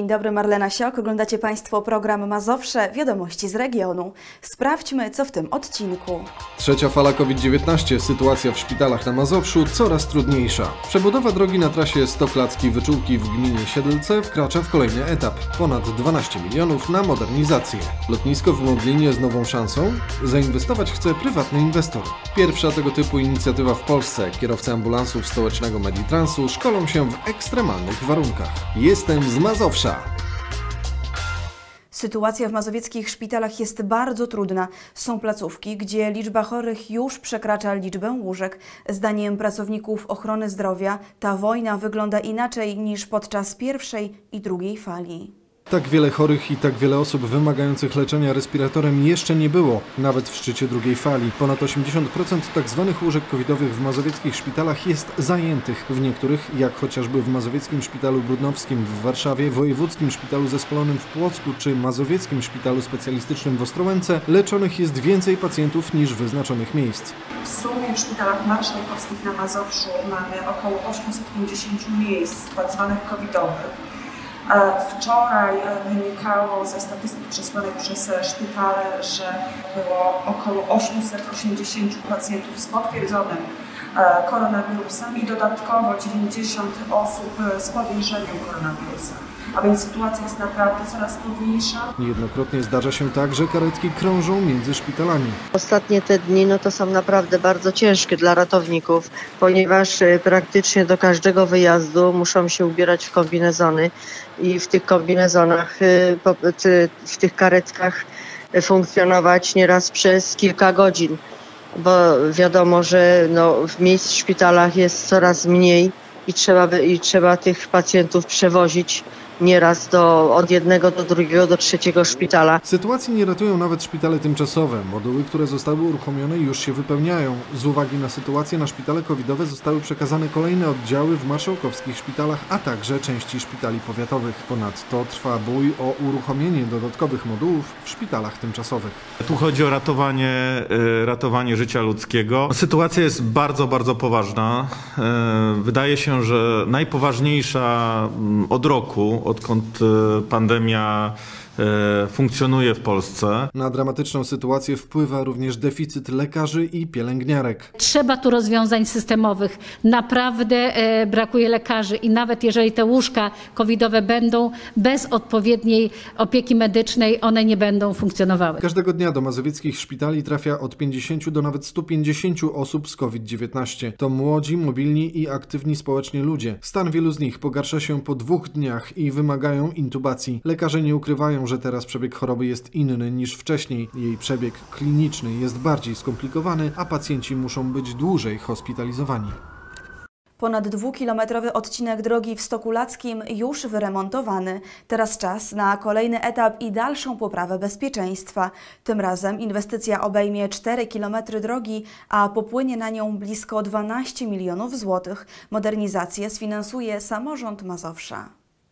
Dzień dobry, Marlena Siok. Oglądacie Państwo program Mazowsze, wiadomości z regionu. Sprawdźmy, co w tym odcinku. Trzecia fala COVID-19. Sytuacja w szpitalach na Mazowszu coraz trudniejsza. Przebudowa drogi na trasie Stoklacki-Wyczółki w gminie Siedlce wkracza w kolejny etap. Ponad 12 milionów na modernizację. Lotnisko w Modlinie z nową szansą? Zainwestować chce prywatny inwestor. Pierwsza tego typu inicjatywa w Polsce. Kierowcy ambulansów stołecznego Meditransu szkolą się w ekstremalnych warunkach. Jestem z Mazowsza. Sytuacja w mazowieckich szpitalach jest bardzo trudna. Są placówki, gdzie liczba chorych już przekracza liczbę łóżek. Zdaniem pracowników ochrony zdrowia ta wojna wygląda inaczej niż podczas pierwszej i drugiej fali. Tak wiele chorych i tak wiele osób wymagających leczenia respiratorem jeszcze nie było, nawet w szczycie drugiej fali. Ponad 80% tzw. łóżek covidowych w mazowieckich szpitalach jest zajętych. W niektórych, jak chociażby w Mazowieckim Szpitalu Brudnowskim w Warszawie, Wojewódzkim Szpitalu Zespolonym w Płocku czy Mazowieckim Szpitalu Specjalistycznym w Ostrołęce, leczonych jest więcej pacjentów niż wyznaczonych miejsc. W sumie w szpitalach marszałkowskich na Mazowszu mamy około 850 miejsc tzw. covidowych. Wczoraj wynikało ze statystyk przesłanych przez szpitale, że było około 880 pacjentów z potwierdzonym koronawirusem i dodatkowo 90 osób z podejrzeniem koronawirusa. A więc sytuacja jest naprawdę coraz trudniejsza. Niejednokrotnie zdarza się tak, że karetki krążą między szpitalami. Ostatnie te dni to są naprawdę bardzo ciężkie dla ratowników, ponieważ praktycznie do każdego wyjazdu muszą się ubierać w kombinezony i w tych kombinezonach, w tych karetkach funkcjonować nieraz przez kilka godzin, bo wiadomo, że miejsc w szpitalach jest coraz mniej i trzeba tych pacjentów przewozić nieraz od jednego do drugiego, do trzeciego szpitala. Sytuacji nie ratują nawet szpitale tymczasowe. Moduły, które zostały uruchomione, już się wypełniają. Z uwagi na sytuację na szpitale covidowe zostały przekazane kolejne oddziały w marszałkowskich szpitalach, a także części szpitali powiatowych. Ponadto trwa bój o uruchomienie dodatkowych modułów w szpitalach tymczasowych. Tu chodzi o ratowanie życia ludzkiego. Sytuacja jest bardzo, bardzo poważna. Wydaje się, że najpoważniejsza od roku, odkąd pandemia funkcjonuje w Polsce. Na dramatyczną sytuację wpływa również deficyt lekarzy i pielęgniarek. Trzeba tu rozwiązań systemowych. Naprawdę brakuje lekarzy i nawet jeżeli te łóżka covidowe będą bez odpowiedniej opieki medycznej, one nie będą funkcjonowały. Każdego dnia do mazowieckich szpitali trafia od 50 do nawet 150 osób z COVID-19. To młodzi, mobilni i aktywni społecznie ludzie. Stan wielu z nich pogarsza się po 2 dniach i wymagają intubacji. Lekarze nie ukrywają, że teraz przebieg choroby jest inny niż wcześniej. Jej przebieg kliniczny jest bardziej skomplikowany, a pacjenci muszą być dłużej hospitalizowani. Ponad 2-kilometrowy odcinek drogi w Stokulackim już wyremontowany. Teraz czas na kolejny etap i dalszą poprawę bezpieczeństwa. Tym razem inwestycja obejmie 4 kilometry drogi, a popłynie na nią blisko 12 milionów złotych. Modernizację sfinansuje samorząd Mazowsza.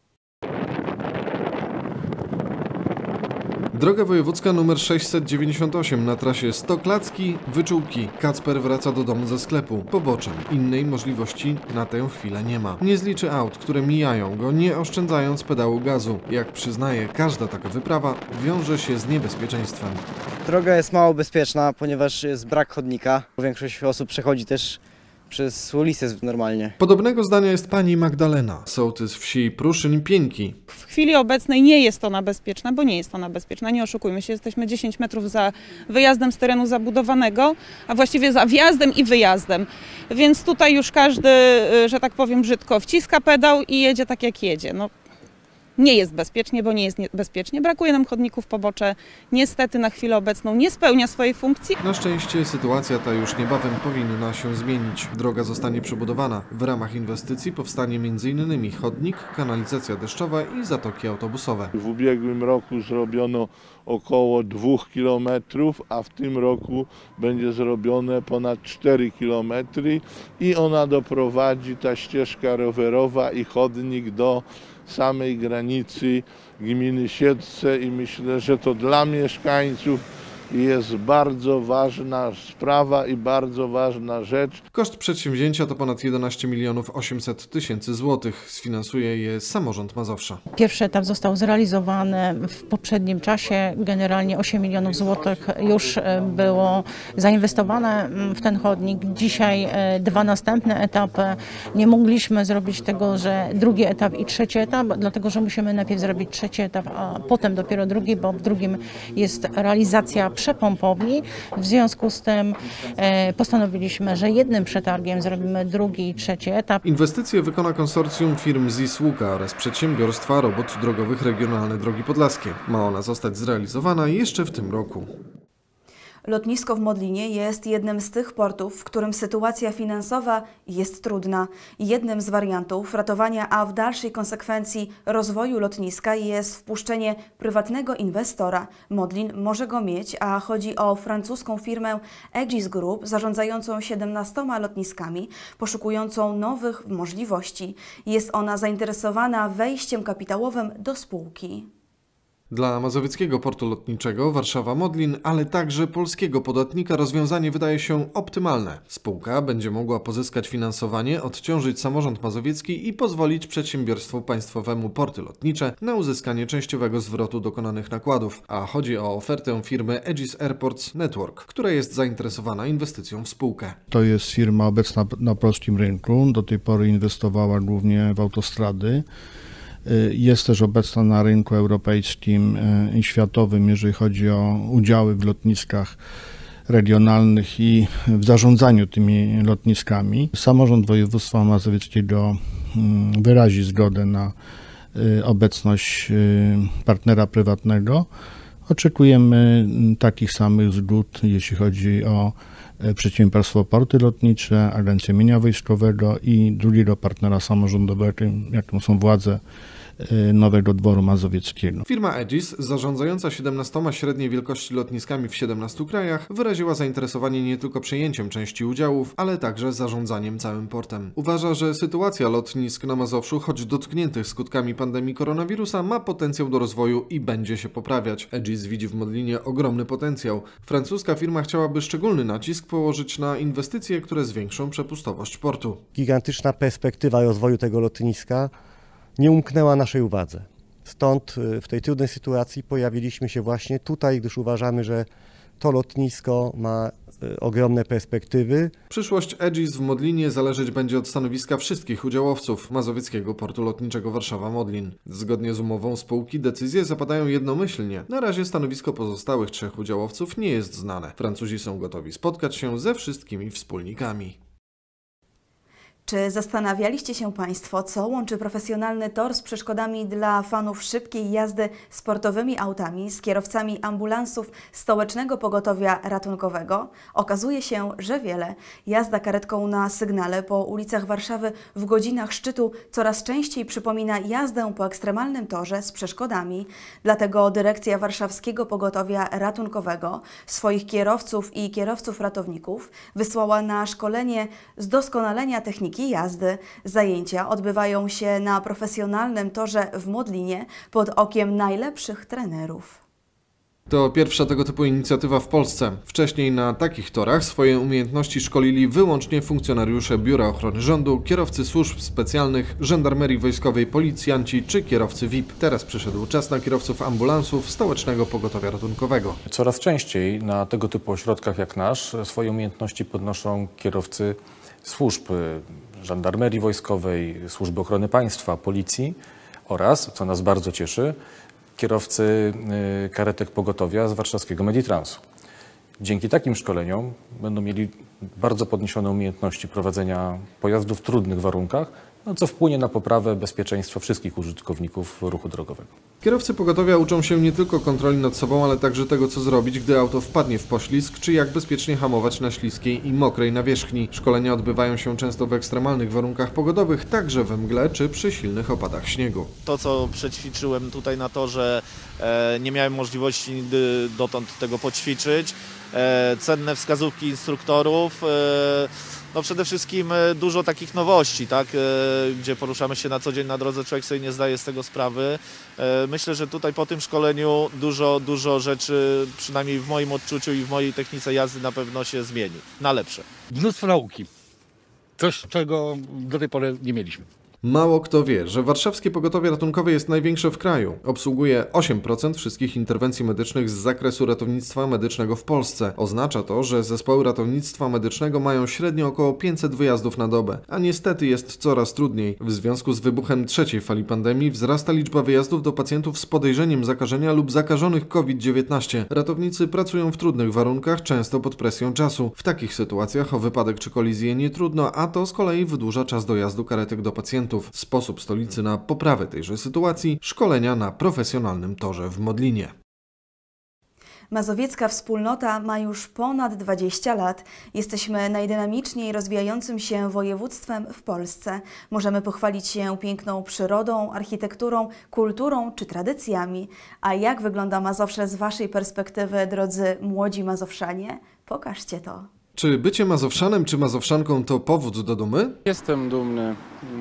Droga wojewódzka nr 698 na trasie Stoklacki-Wyczółki. Kacper wraca do domu ze sklepu. Poboczem. Innej możliwości na tę chwilę nie ma. Nie zliczy aut, które mijają go, nie oszczędzając pedału gazu. Jak przyznaje, każda taka wyprawa wiąże się z niebezpieczeństwem. Droga jest mało bezpieczna, ponieważ jest brak chodnika. Większość osób przechodzi też przez ulicę normalnie. Podobnego zdania jest pani Magdalena, sołtys wsi Pruszyń-Pieńki. W chwili obecnej nie jest ona bezpieczna, bo nie jest ona bezpieczna, nie oszukujmy się, jesteśmy 10 metrów za wyjazdem z terenu zabudowanego, a właściwie za wjazdem i wyjazdem. Więc tutaj już każdy, że tak powiem brzydko, wciska pedał i jedzie tak jak jedzie. Nie jest bezpiecznie, bo nie jest bezpiecznie. Brakuje nam chodników, pobocze niestety na chwilę obecną nie spełnia swojej funkcji. Na szczęście sytuacja ta już niebawem powinna się zmienić. Droga zostanie przebudowana. W ramach inwestycji powstanie m.in. chodnik, kanalizacja deszczowa i zatoki autobusowe. W ubiegłym roku zrobiono około 2 km, a w tym roku będzie zrobione ponad 4 km i ona doprowadzi, ta ścieżka rowerowa i chodnik, do samej granicy gminy Siedlce i myślę, że to dla mieszkańców i jest bardzo ważna sprawa i bardzo ważna rzecz. Koszt przedsięwzięcia to ponad 11 800 000 złotych. Sfinansuje je samorząd Mazowsza. Pierwszy etap został zrealizowany w poprzednim czasie. Generalnie 8 milionów złotych już było zainwestowane w ten chodnik. Dzisiaj 2 następne etapy. Nie mogliśmy zrobić tego, że drugi etap i trzeci etap, dlatego że musimy najpierw zrobić trzeci etap, a potem dopiero drugi, bo w drugim jest realizacja przepompowni. W związku z tym postanowiliśmy, że jednym przetargiem zrobimy drugi i trzeci etap. Inwestycje wykona konsorcjum firm ZIS Łuka oraz przedsiębiorstwa robót drogowych Regionalne Drogi Podlaskie. Ma ona zostać zrealizowana jeszcze w tym roku. Lotnisko w Modlinie jest jednym z tych portów, w którym sytuacja finansowa jest trudna. Jednym z wariantów ratowania, a w dalszej konsekwencji rozwoju lotniska jest wpuszczenie prywatnego inwestora. Modlin może go mieć, a chodzi o francuską firmę Aegis Group zarządzającą 17 lotniskami, poszukującą nowych możliwości. Jest ona zainteresowana wejściem kapitałowym do spółki. Dla Mazowieckiego Portu Lotniczego Warszawa-Modlin, ale także polskiego podatnika rozwiązanie wydaje się optymalne. Spółka będzie mogła pozyskać finansowanie, odciążyć samorząd mazowiecki i pozwolić przedsiębiorstwu państwowemu Porty Lotnicze na uzyskanie częściowego zwrotu dokonanych nakładów, a chodzi o ofertę firmy Aegis Airports Network, która jest zainteresowana inwestycją w spółkę. To jest firma obecna na polskim rynku, do tej pory inwestowała głównie w autostrady. Jest też obecna na rynku europejskim i światowym, jeżeli chodzi o udziały w lotniskach regionalnych i w zarządzaniu tymi lotniskami. Samorząd województwa mazowieckiego wyrazi zgodę na obecność partnera prywatnego. Oczekujemy takich samych zgód, jeśli chodzi o Przedsiębiorstwo Porty Lotnicze, Agencję Mienia Wojskowego i drugiego partnera samorządowego, jaką są władze Nowego Dworu Mazowieckiego. Firma Aegis, zarządzająca 17 średniej wielkości lotniskami w 17 krajach, wyraziła zainteresowanie nie tylko przejęciem części udziałów, ale także zarządzaniem całym portem. Uważa, że sytuacja lotnisk na Mazowszu, choć dotkniętych skutkami pandemii koronawirusa, ma potencjał do rozwoju i będzie się poprawiać. Aegis widzi w Modlinie ogromny potencjał. Francuska firma chciałaby szczególny nacisk położyć na inwestycje, które zwiększą przepustowość portu. Gigantyczna perspektywa rozwoju tego lotniska nie umknęła naszej uwadze. Stąd w tej trudnej sytuacji pojawiliśmy się właśnie tutaj, gdyż uważamy, że to lotnisko ma ogromne perspektywy. Przyszłość Aegis w Modlinie zależeć będzie od stanowiska wszystkich udziałowców Mazowieckiego Portu Lotniczego Warszawa-Modlin. Zgodnie z umową spółki decyzje zapadają jednomyślnie. Na razie stanowisko pozostałych 3 udziałowców nie jest znane. Francuzi są gotowi spotkać się ze wszystkimi wspólnikami. Czy zastanawialiście się Państwo, co łączy profesjonalny tor z przeszkodami dla fanów szybkiej jazdy sportowymi autami z kierowcami ambulansów Stołecznego Pogotowia Ratunkowego? Okazuje się, że wiele. Jazda karetką na sygnale po ulicach Warszawy w godzinach szczytu coraz częściej przypomina jazdę po ekstremalnym torze z przeszkodami. Dlatego Dyrekcja Warszawskiego Pogotowia Ratunkowego swoich kierowców i kierowców ratowników wysłała na szkolenie z doskonalenia techniki jazdy. Zajęcia odbywają się na profesjonalnym torze w Modlinie pod okiem najlepszych trenerów. To pierwsza tego typu inicjatywa w Polsce. Wcześniej na takich torach swoje umiejętności szkolili wyłącznie funkcjonariusze Biura Ochrony Rządu, kierowcy służb specjalnych, żandarmerii wojskowej, policjanci czy kierowcy VIP. Teraz przyszedł czas na kierowców ambulansów Stołecznego Pogotowia Ratunkowego. Coraz częściej na tego typu ośrodkach jak nasz swoje umiejętności podnoszą kierowcy służb żandarmerii wojskowej, służby ochrony państwa, policji oraz, co nas bardzo cieszy, kierowcy karetek pogotowia z warszawskiego Meditransu. Dzięki takim szkoleniom będą mieli bardzo podniesione umiejętności prowadzenia pojazdów w trudnych warunkach, co wpłynie na poprawę bezpieczeństwa wszystkich użytkowników ruchu drogowego. Kierowcy pogotowia uczą się nie tylko kontroli nad sobą, ale także tego, co zrobić, gdy auto wpadnie w poślizg, czy jak bezpiecznie hamować na śliskiej i mokrej nawierzchni. Szkolenia odbywają się często w ekstremalnych warunkach pogodowych, także we mgle czy przy silnych opadach śniegu. To, co przećwiczyłem tutaj na torze, nie miałem możliwości nigdy dotąd tego poćwiczyć. Cenne wskazówki instruktorów, no przede wszystkim dużo takich nowości, tak? Gdzie poruszamy się na co dzień na drodze, człowiek sobie nie zdaje z tego sprawy. Myślę, że tutaj po tym szkoleniu dużo rzeczy, przynajmniej w moim odczuciu i w mojej technice jazdy na pewno się zmieni, na lepsze. Mnóstwo nauki, coś czego do tej pory nie mieliśmy. Mało kto wie, że warszawskie pogotowie ratunkowe jest największe w kraju. Obsługuje 8% wszystkich interwencji medycznych z zakresu ratownictwa medycznego w Polsce. Oznacza to, że zespoły ratownictwa medycznego mają średnio około 500 wyjazdów na dobę. A niestety jest coraz trudniej. W związku z wybuchem trzeciej fali pandemii wzrasta liczba wyjazdów do pacjentów z podejrzeniem zakażenia lub zakażonych COVID-19. Ratownicy pracują w trudnych warunkach, często pod presją czasu. W takich sytuacjach o wypadek czy kolizję nie trudno, a to z kolei wydłuża czas dojazdu karetek do pacjentów. Sposób stolicy na poprawę tejże sytuacji – szkolenia na profesjonalnym torze w Modlinie. Mazowiecka wspólnota ma już ponad 20 lat. Jesteśmy najdynamiczniej rozwijającym się województwem w Polsce. Możemy pochwalić się piękną przyrodą, architekturą, kulturą czy tradycjami. A jak wygląda Mazowsze z Waszej perspektywy, drodzy młodzi Mazowszanie? Pokażcie to. Czy bycie Mazowszanem czy Mazowszanką to powód do dumy? Jestem dumny.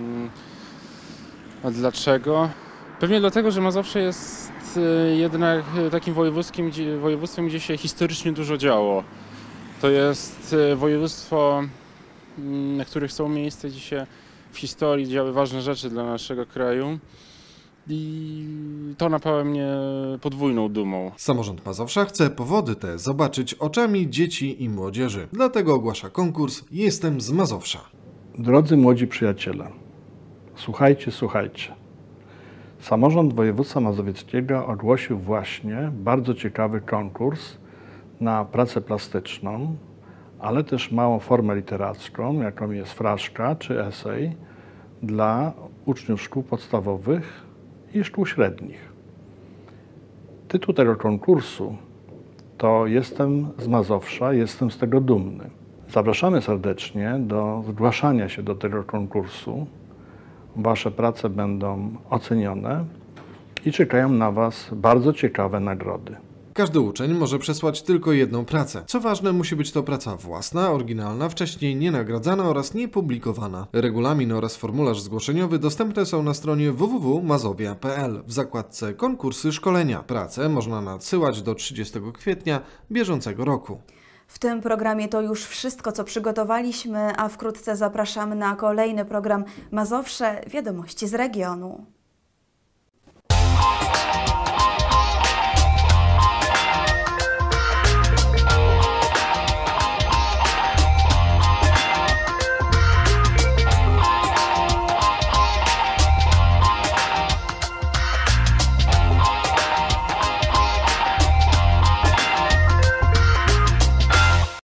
A dlaczego? Pewnie dlatego, że Mazowsze jest jednak takim województwem, gdzie się historycznie dużo działo. To jest województwo, na których są miejsca, gdzie się w historii działy ważne rzeczy dla naszego kraju. I to napawa mnie podwójną dumą. Samorząd Mazowsza chce powody te zobaczyć oczami dzieci i młodzieży. Dlatego ogłasza konkurs Jestem z Mazowsza. Drodzy młodzi przyjaciele, słuchajcie. Samorząd Województwa Mazowieckiego ogłosił właśnie bardzo ciekawy konkurs na pracę plastyczną, ale też małą formę literacką, jaką jest fraszka czy esej dla uczniów szkół podstawowych i szkół średnich. Tytuł tego konkursu to Jestem z Mazowsza, jestem z tego dumny. Zapraszamy serdecznie do zgłaszania się do tego konkursu. Wasze prace będą ocenione i czekają na Was bardzo ciekawe nagrody. Każdy uczeń może przesłać tylko jedną pracę. Co ważne, musi być to praca własna, oryginalna, wcześniej nienagradzana oraz niepublikowana. Regulamin oraz formularz zgłoszeniowy dostępne są na stronie www.mazowia.pl w zakładce Konkursy szkolenia. Pracę można nadsyłać do 30 kwietnia bieżącego roku. W tym programie to już wszystko, co przygotowaliśmy, a wkrótce zapraszamy na kolejny program Mazowsze – Wiadomości z regionu.